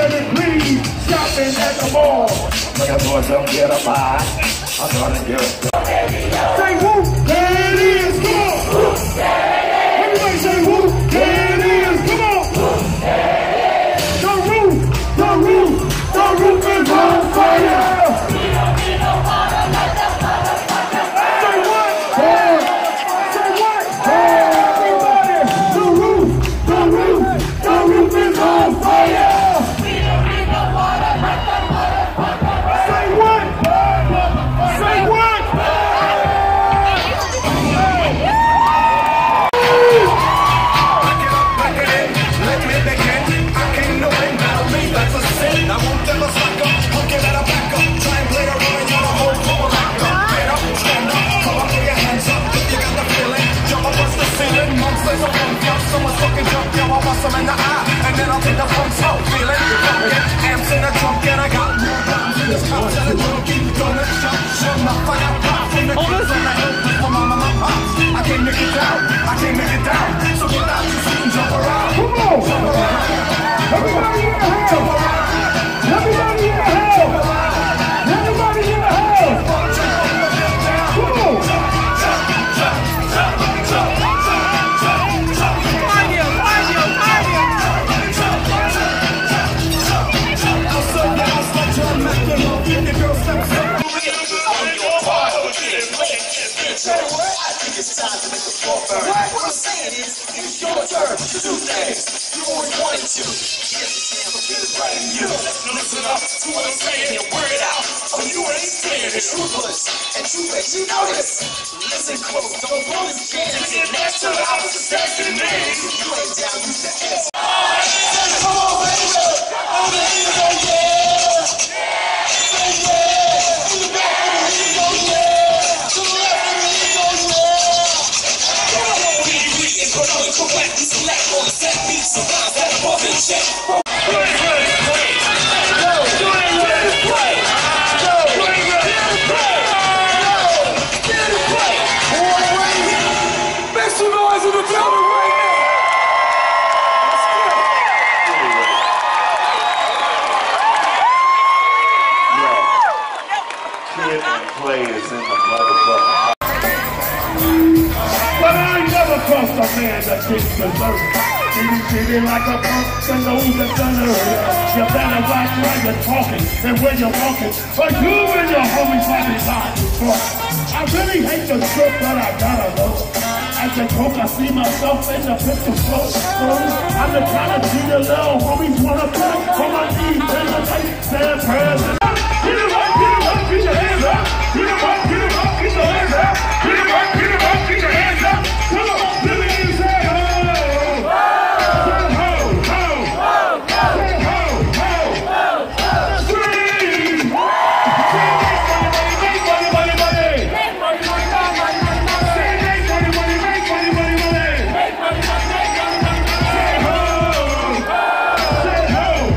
Baby, please, shopping at the mall. But I'm going to get a buy. I'm gonna get a buy. Say whoop, there it is, come on. Whoop, there it is. Everybody say whoop, there it is, come on. Whoop, there it is. The roof is on fire. We don't need no water like the motherfucker. Say what? Say what? Everybody, the roof is on fire. We don't need no water like the motherfucker. Say what? Say what? Let me begin. I came to win, battle me, that's a sin. I won't ever slack up, I'll give it a back up. Try and play around, you're a whole full back up. Get up, stand up, come on, put your hands up. If you got the feeling, jump up, bust the ceiling. Monsters are funk, yo, someone's fucking jump, yo, I'll bust them in the eye. And then I'll take the funk slow, feeling, funkin'. Amps in the trunk, and I got more guns in this house. And the drum keep gonna jump, shut up, I got pop from the kids on the hill. For mama, my pops, I came to get down, so get out your seat and jump around. Come on! Jump around. Everybody in the house! Jump around. Everybody in the house! Everybody in the house! Come on! I think it's time to make a fall burn. What I'm saying is, it's your turn to do things you always wanted to. Here's the chance to feel it right in you. Listen up to what I'm saying and word it out. Oh, you ain't saying it. Ruthless and true makes you notice. Listen close, don't blow this can and get next to the opposite sex in me. You ain't down, use the answer. Come on, baby. Oh, baby, oh, yeah. Say yeah. In the back of the ring, oh, yeah. To the left of the ring, oh, yeah. It's going correct. We select on the set beats, so rhymes that above in check. Make some noise in the building right now. Kid and play is in the motherfucker. But I ain't never crossed a man that didn't deserve it. Treated like a punk and those that done earlier. You better watch where you're talking and where you're walking. But you and your homies might be lying for. I really hate the strip, but I gotta know. As a coke, I see myself in the picture flow. I'm the kind of G the little homies wanna play. On my knees, in the night, saying prayers. Get it up, get your hands up. Get it up, get your hands up. Get it up, get your hands up. Come on, let me hear you say ho. Say ho, ho. Say ho, ho. Scream. Say make money, money, money. Make money, money, money. Say make money, money, make money, money, money. Make money, money, make money, money. Say ho. Say ho.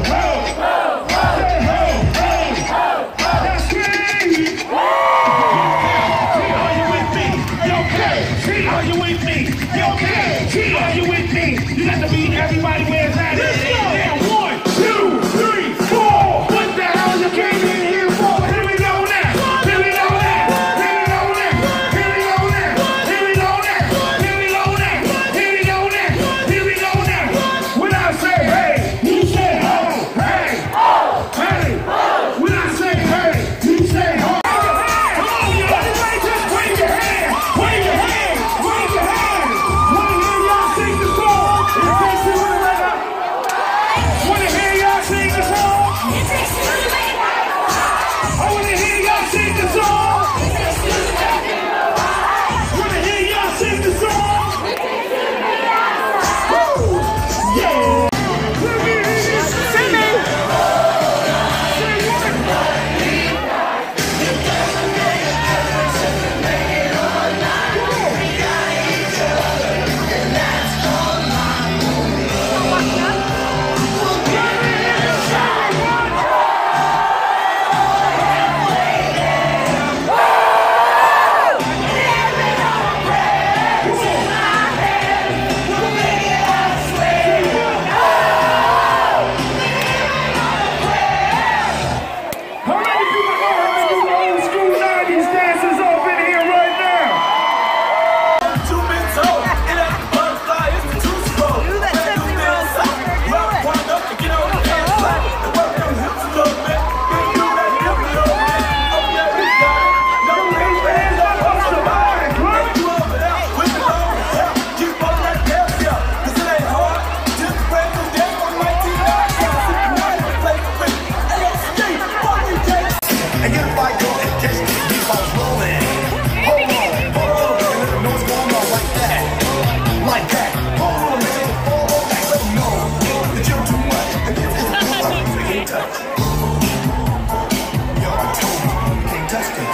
touch it. Yo, I told you, you can't touch it.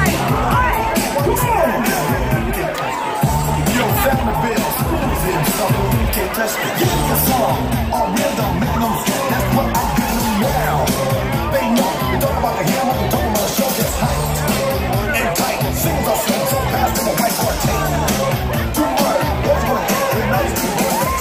Yo, family bills, schools in summer, you can't touch it. Give me a song, or rhythm, magnums, that's what I give them now. They know, we talk about the hammer, we talk about the show that's hype and tight. Singles are swing so fast, in a white or tape. Too much, what's what hit, and nice to do it.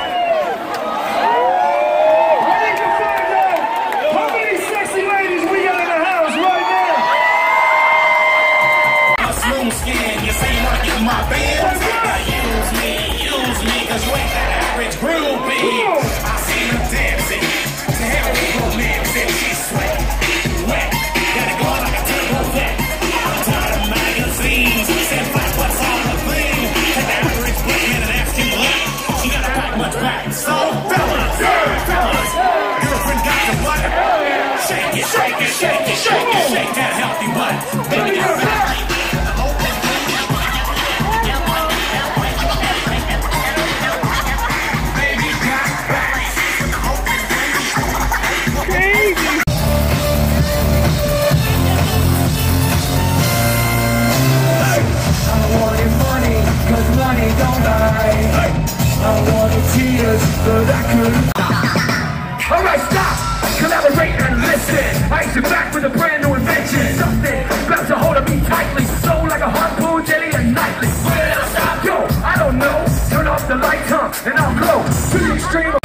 My bands, use me, cause you ain't that average groupie. I see them dancing, to hell with romance, and she's sweat, wet, got it going like a turbo vet. I'm tired of magazines, saying flash what's on the thing. Take the average black man and ask him what, she gotta pack much back. So, fellas, girlfriend got the what? Shake it, shake it, shake it, shake it, shake that healthy butt. Baby, you're back. Alright, stop! Collaborate and listen! I sit back with a brand new invention. Something grabs a hold of me tightly, so like a harpoon daily and nightly. Where did I stop? Yo, I don't know. Turn off the lights, and I'll glow to the extreme.